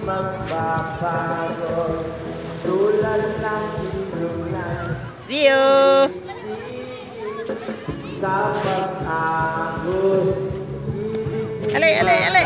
magpapagod tulad ng ilunan. See you! Sa pag-agos Alay, alay, alay!